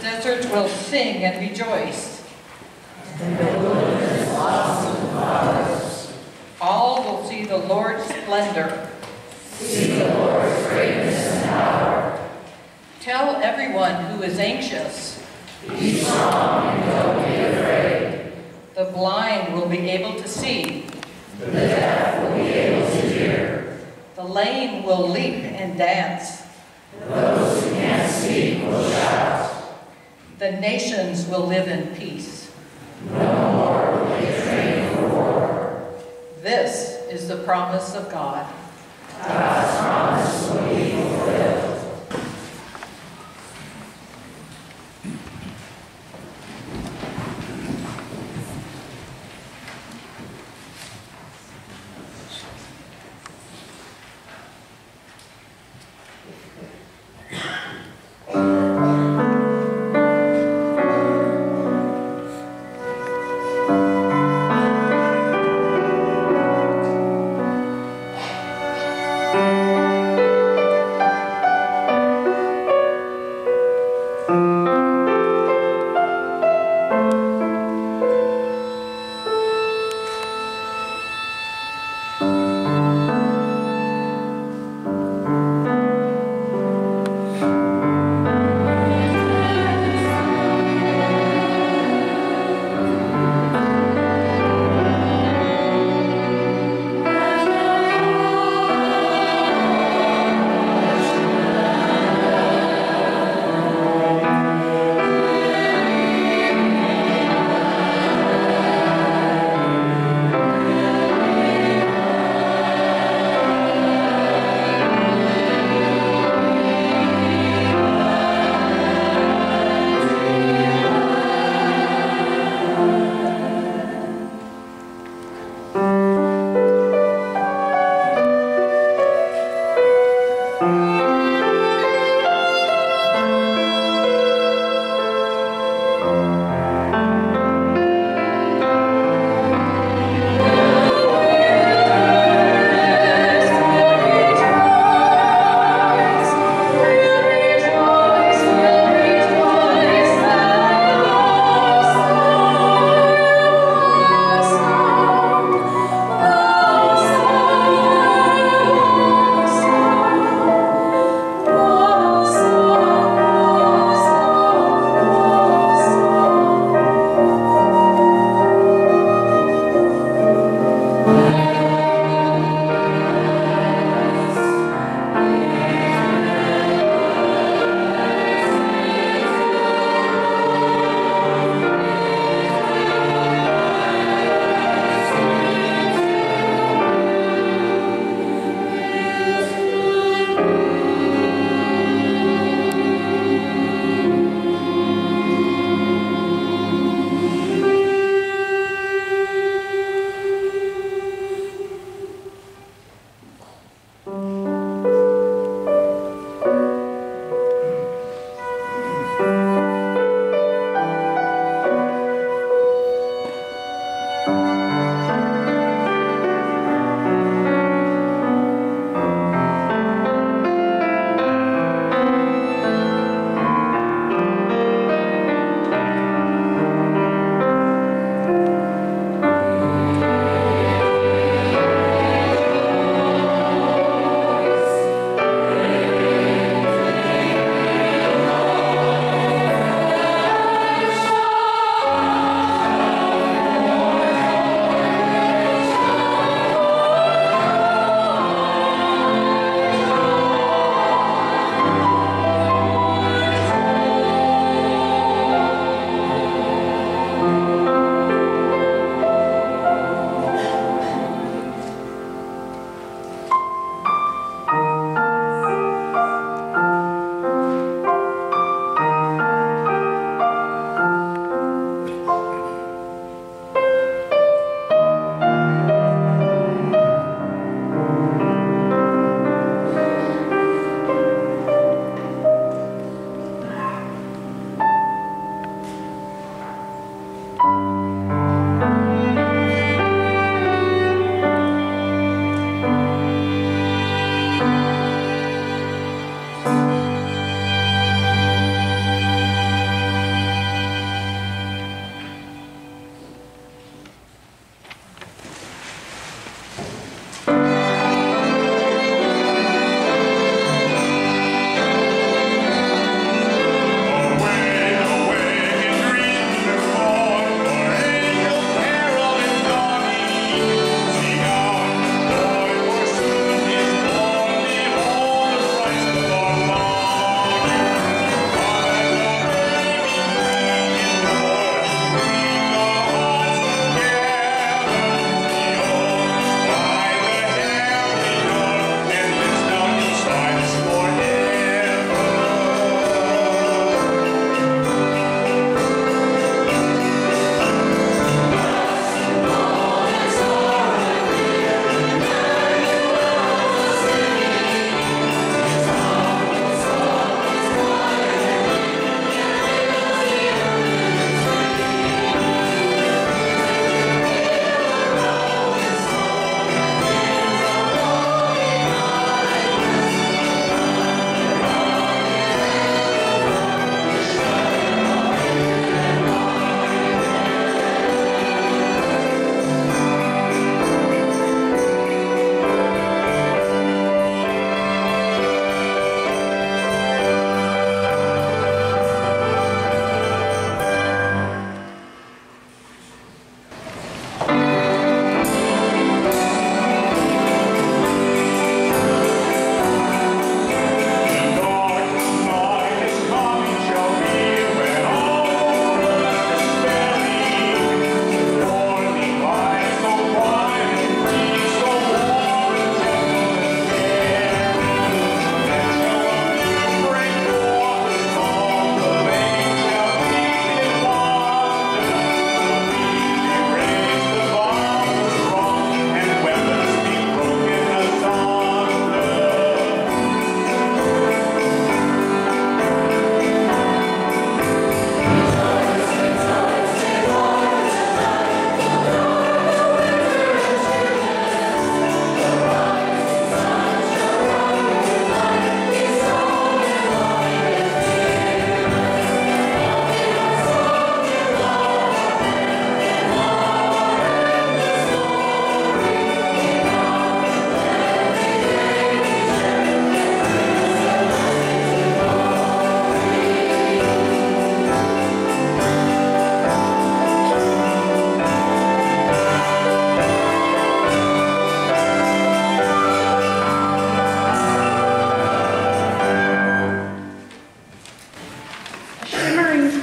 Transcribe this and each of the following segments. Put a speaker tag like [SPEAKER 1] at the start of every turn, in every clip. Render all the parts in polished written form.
[SPEAKER 1] desert will sing and rejoice.
[SPEAKER 2] And the wilderness blossom and flowers.
[SPEAKER 1] All will see the Lord's splendor.
[SPEAKER 2] See the Lord's greatness and power.
[SPEAKER 1] Tell everyone who is anxious.
[SPEAKER 2] Be strong and don't be afraid.
[SPEAKER 1] The blind will be able to see.
[SPEAKER 2] The deaf will be able to hear.
[SPEAKER 1] The lame will leap and dance.
[SPEAKER 2] Those who can't speak will shout.
[SPEAKER 1] The nations will live in peace.
[SPEAKER 2] No more will they train for war.
[SPEAKER 1] This is the promise of God.
[SPEAKER 2] God's promise will be fulfilled.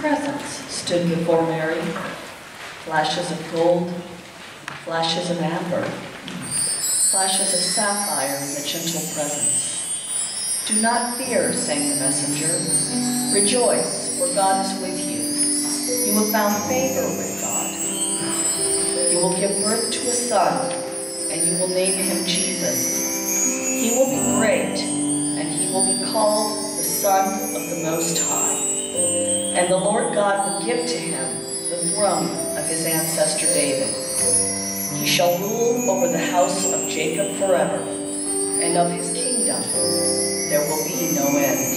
[SPEAKER 1] presents stood before Mary, flashes of gold, flashes of amber, flashes of sapphire in the gentle presence. "Do not fear," sang the messenger. "Rejoice, for God is with you. You have found favor with God. You will give birth to a son, and you will name him Jesus. He will be great, and he will be called the Son of the Most High. And the Lord God will give to him the throne of his ancestor David. He shall rule over the house of Jacob forever, and of his kingdom there will be no end."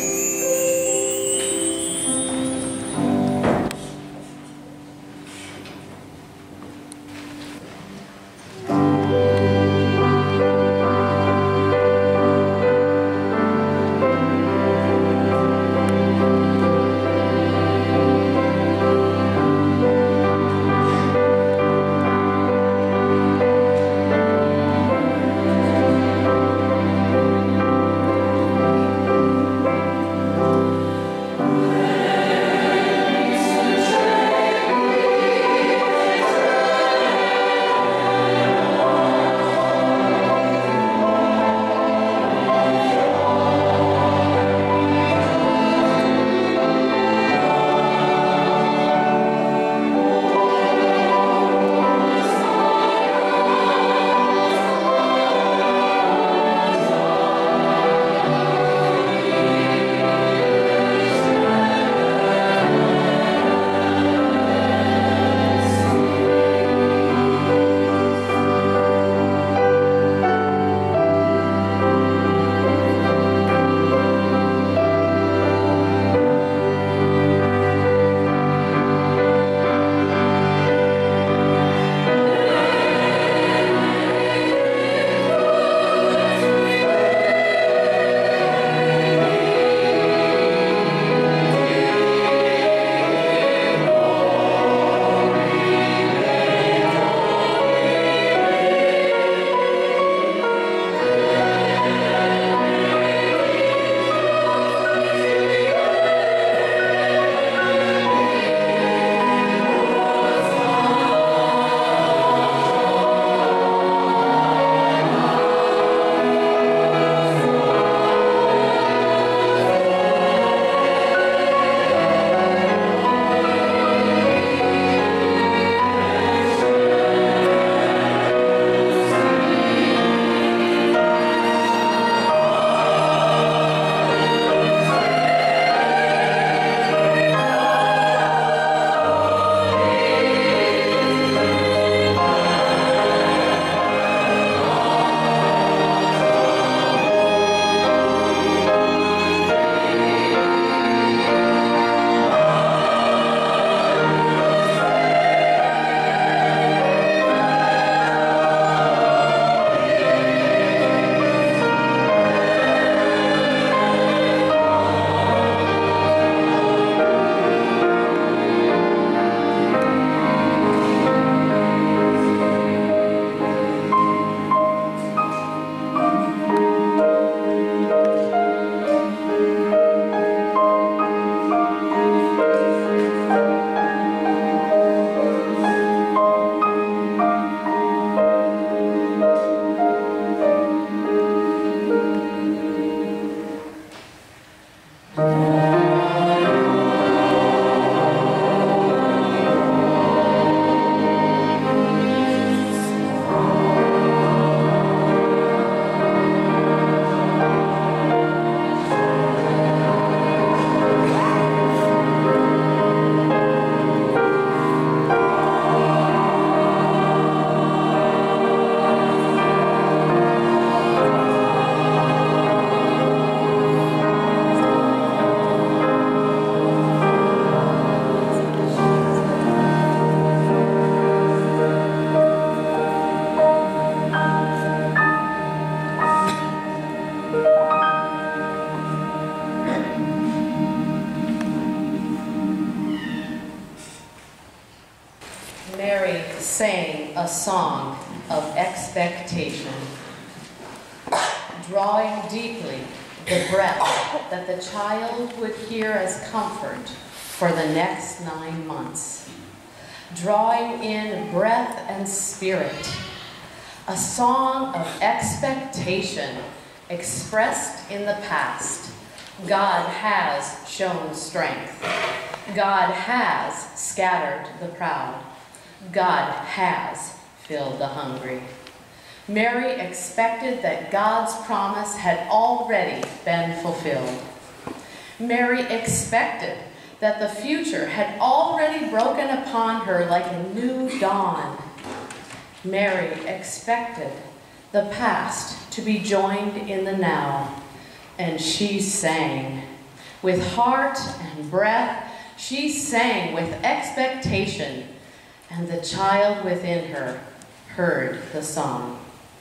[SPEAKER 3] sang a song of expectation, drawing deeply the breath that the child would hear as comfort for the next 9 months, drawing in breath and spirit, a song of expectation expressed in the past. God has shown strength. God has scattered the proud. God has filled the hungry. Mary expected that God's promise had already been fulfilled. Mary expected that the future had already broken upon her like a new dawn. Mary expected the past to be joined in the now, and she sang. With heart and breath, she sang with expectation, and the child within her heard the song.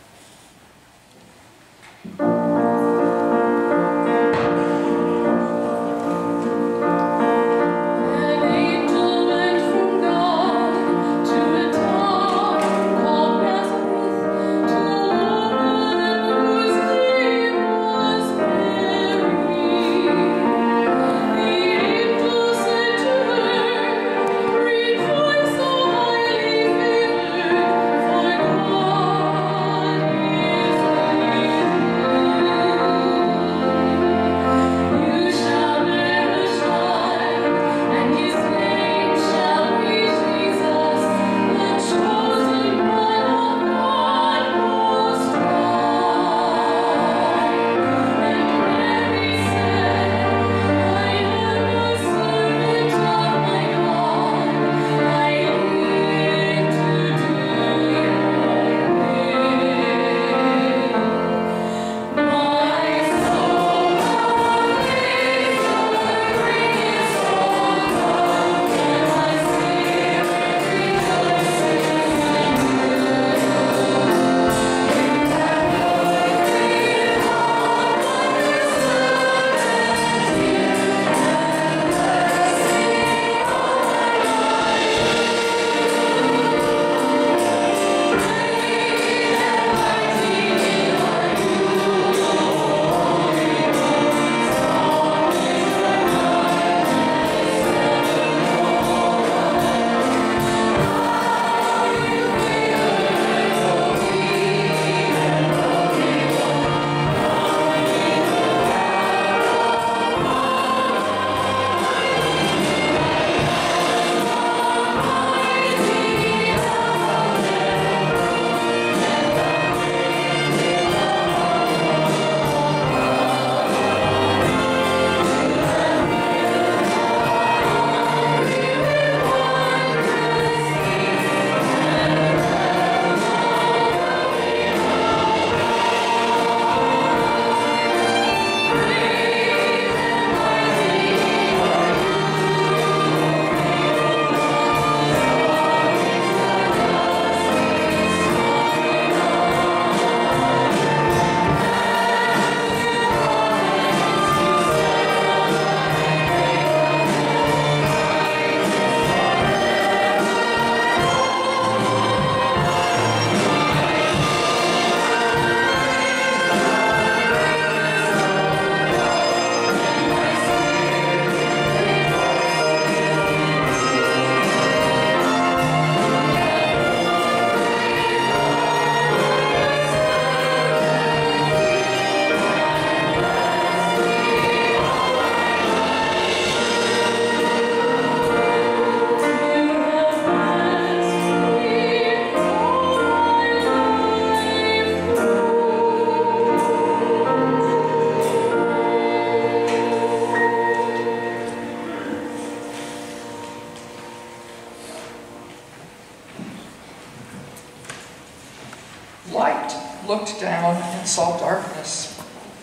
[SPEAKER 4] Light looked down and saw darkness.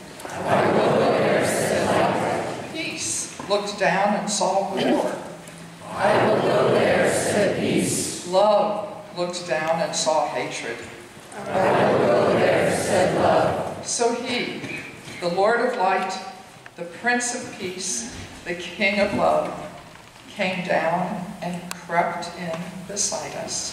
[SPEAKER 2] I will go there, said light.
[SPEAKER 4] Peace looked down and saw war.
[SPEAKER 2] I will go there, said peace.
[SPEAKER 4] Love looked down and saw hatred.
[SPEAKER 2] I will go there, said love.
[SPEAKER 4] So he, the Lord of light, the Prince of peace, the King of love, came down and crept in beside us.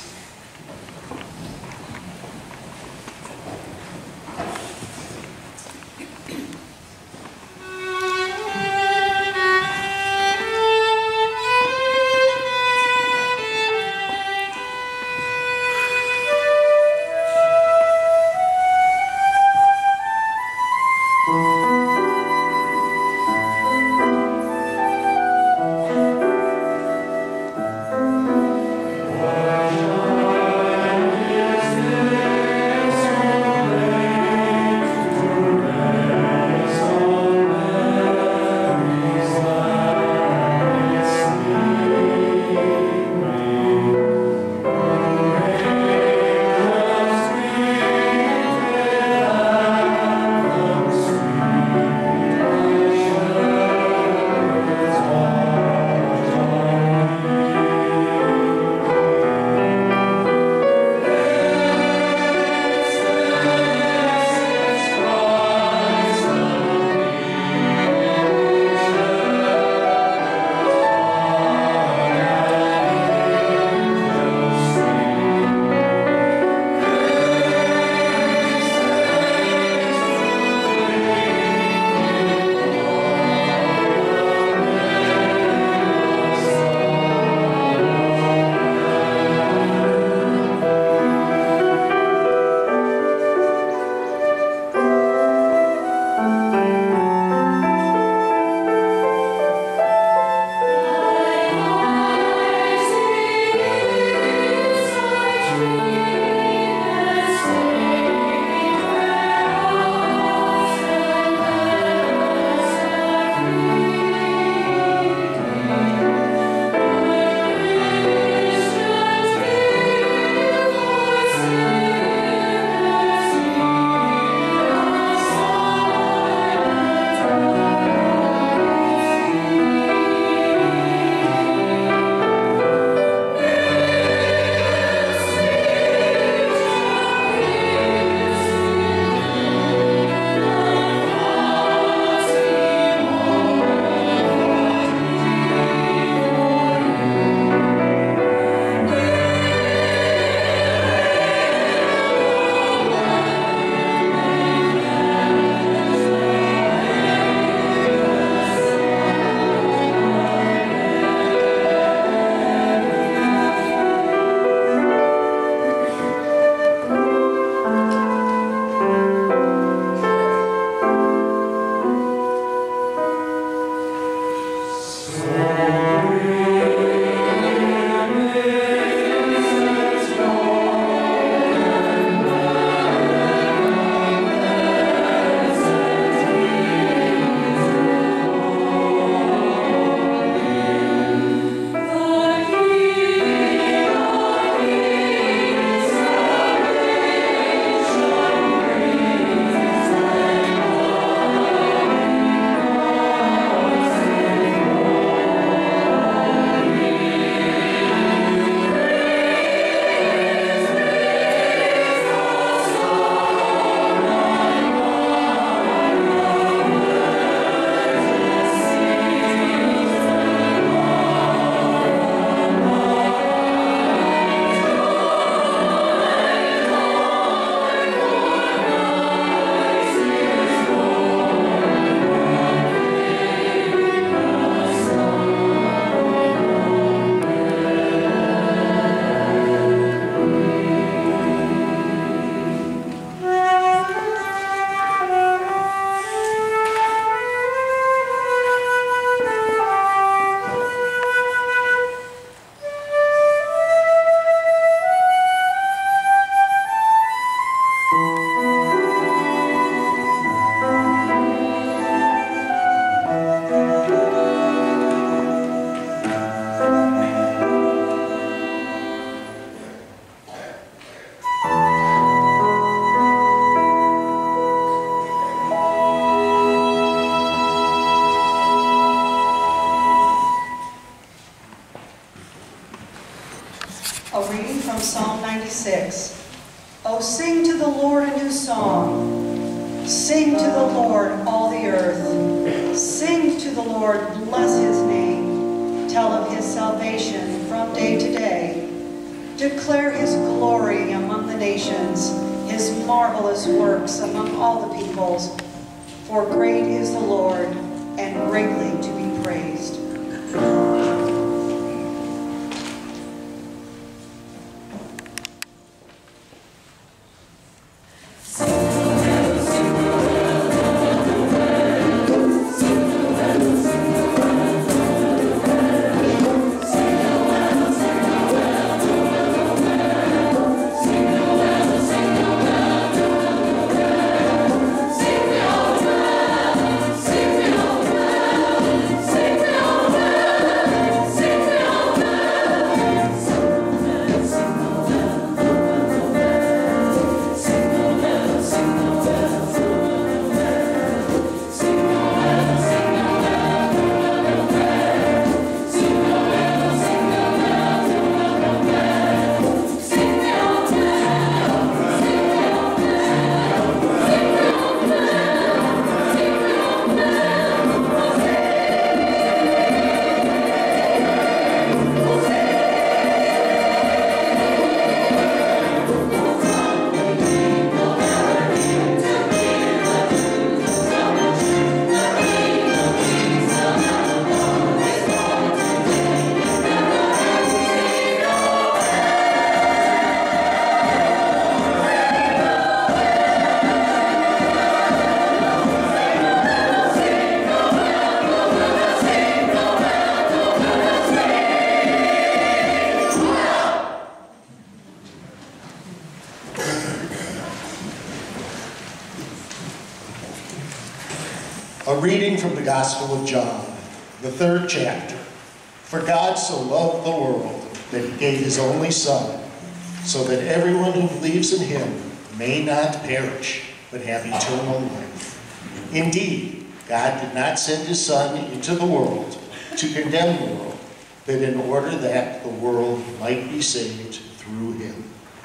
[SPEAKER 5] A reading from Psalm 96. Oh, sing to the Lord a new song. Sing to the Lord, all the earth. Sing to the Lord, bless his name. Tell of his salvation from day to day. Declare his glory among the nations, his marvelous works among all the peoples. For great is the Lord, and greatly to be praised.
[SPEAKER 6] A reading from the Gospel of John, the 3rd chapter. For God so loved the world that he gave his only Son, so that everyone who believes in him may not perish, but have eternal life. Indeed, God did not send his Son into the world to condemn the world, but in order that the world might be saved through him.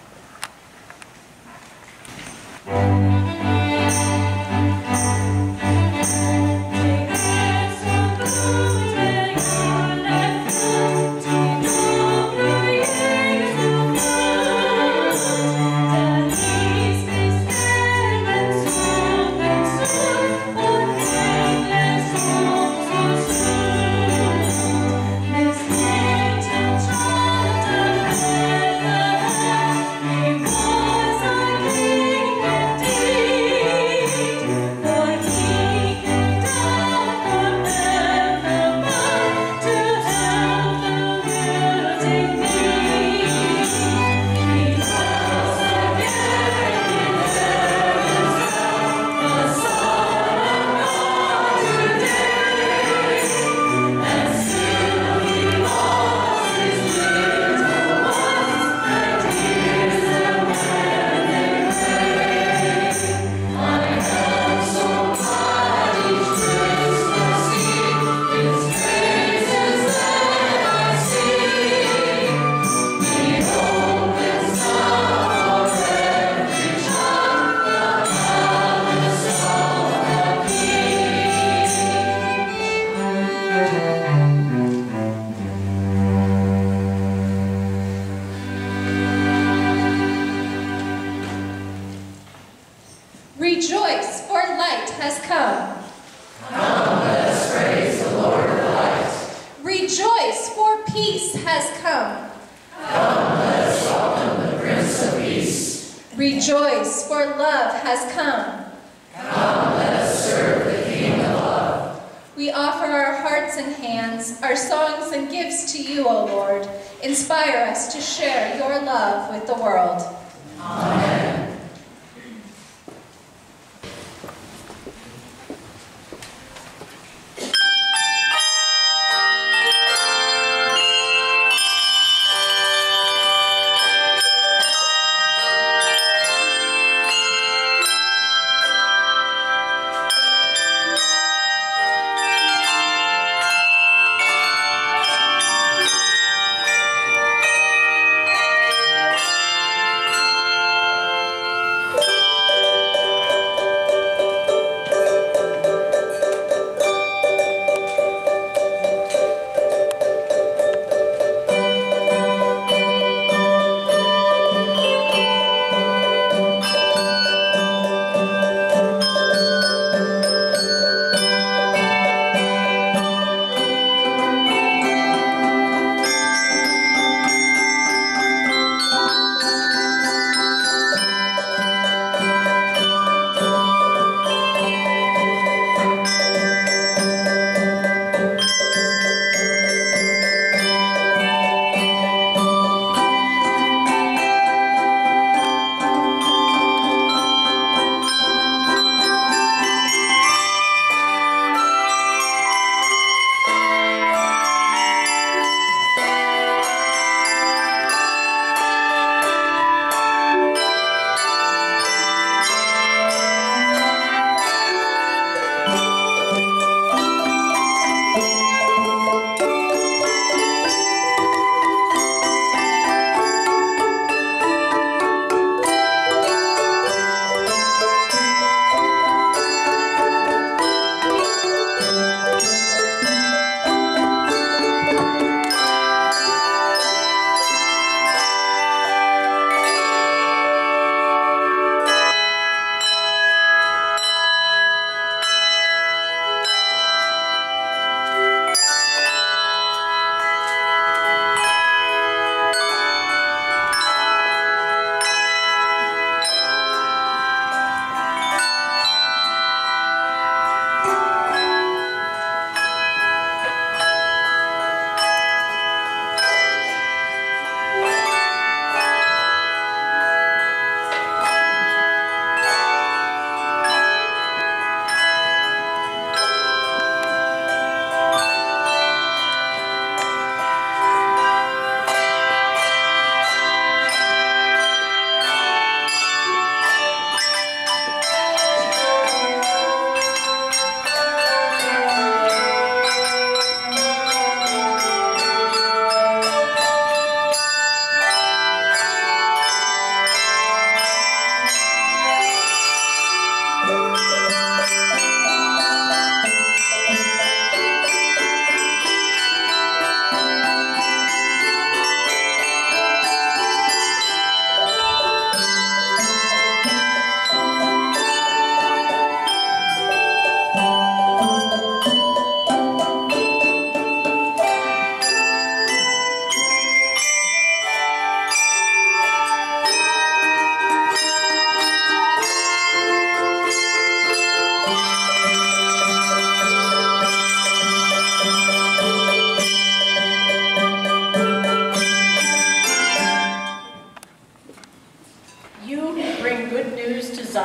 [SPEAKER 7] Rejoice, for light has come.
[SPEAKER 2] Come, let us praise the Lord of light.
[SPEAKER 7] Rejoice, for peace has come.
[SPEAKER 2] Come, let us welcome the Prince of Peace.
[SPEAKER 7] Rejoice, for love has come.
[SPEAKER 2] Come, let us serve the King of love.
[SPEAKER 7] We offer our hearts and hands, our songs and gifts to you, O Lord. Inspire us to share your love with the world.
[SPEAKER 2] Amen.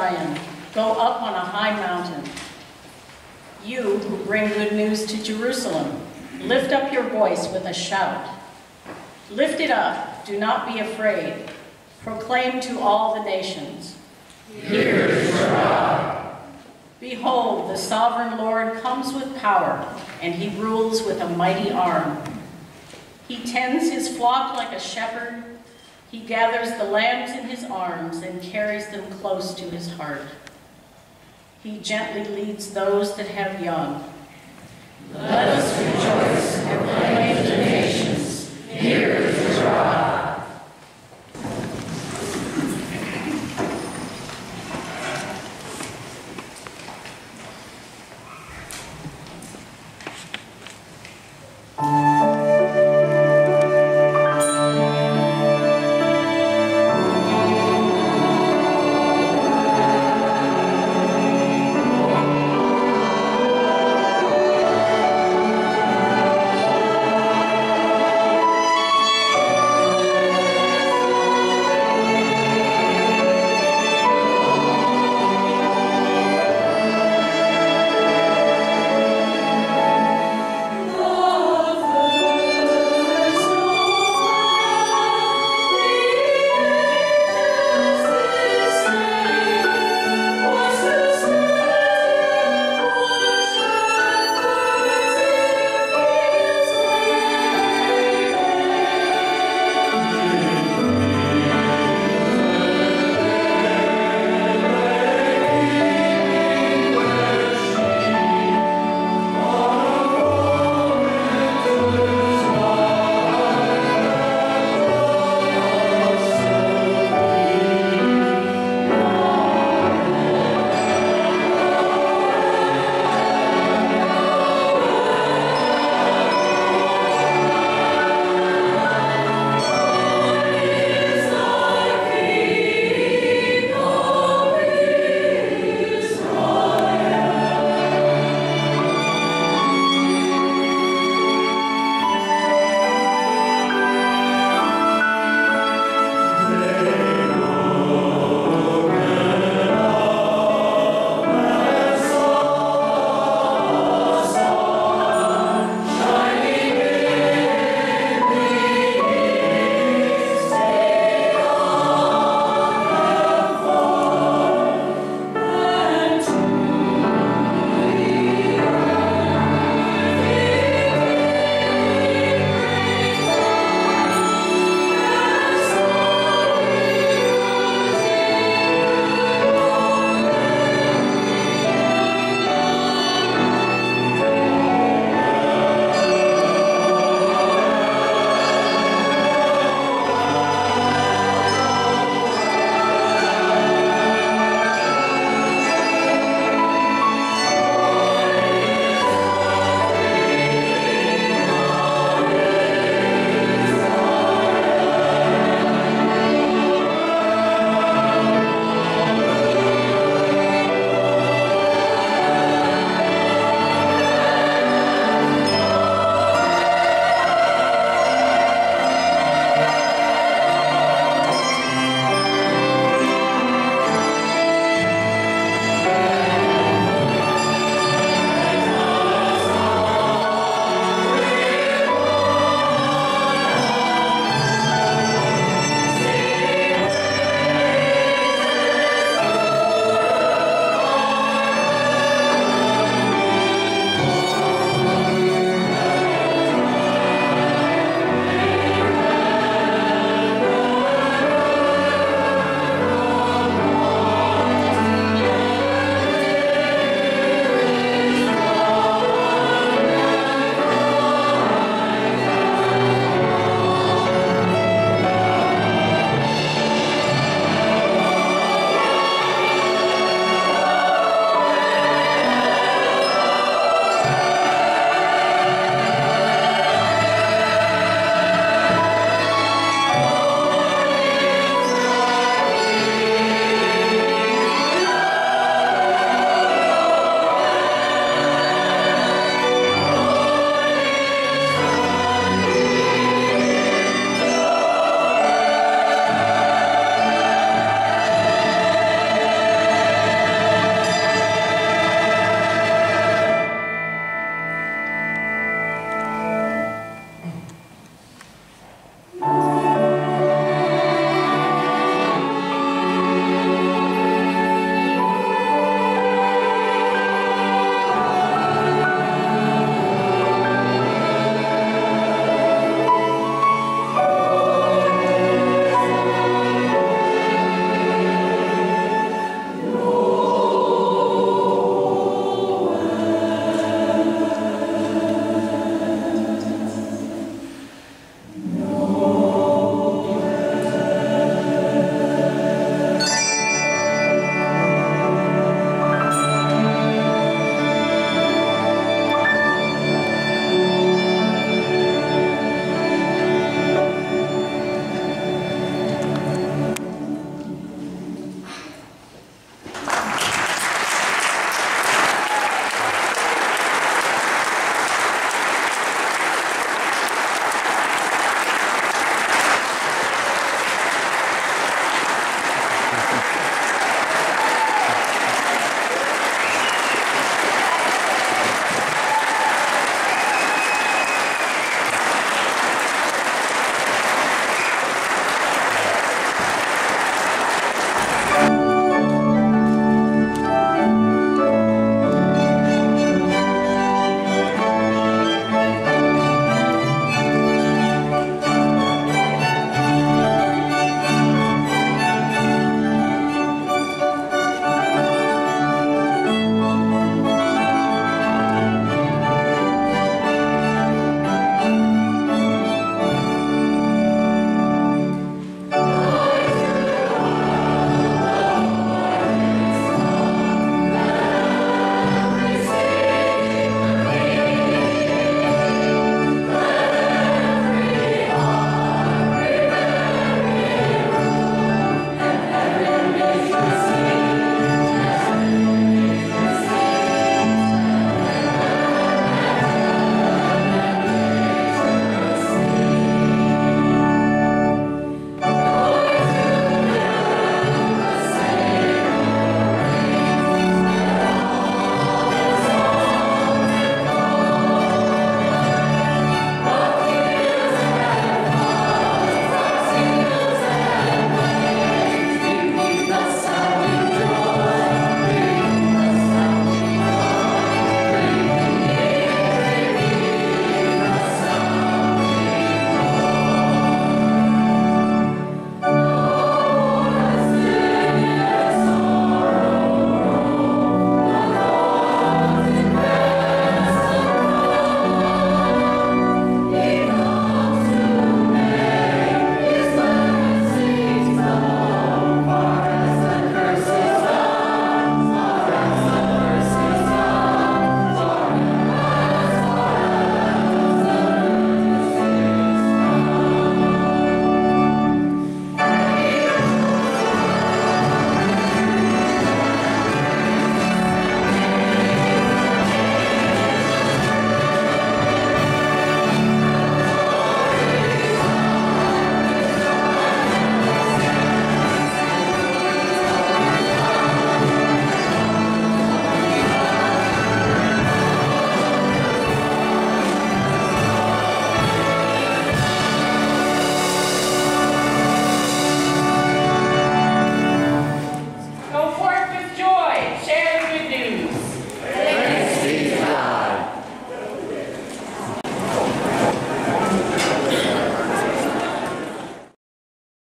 [SPEAKER 8] Zion, go up on a high mountain. You who bring good news to Jerusalem, lift up your voice with a shout. Lift it up, do not be afraid. Proclaim to all the nations.
[SPEAKER 2] Here is your God.
[SPEAKER 8] Behold, the sovereign Lord comes with power, and he rules with a mighty arm. He tends his flock like a shepherd. He gathers the lambs in his arms and carries them close to his heart. He gently leads those that have young.
[SPEAKER 2] Let us rejoice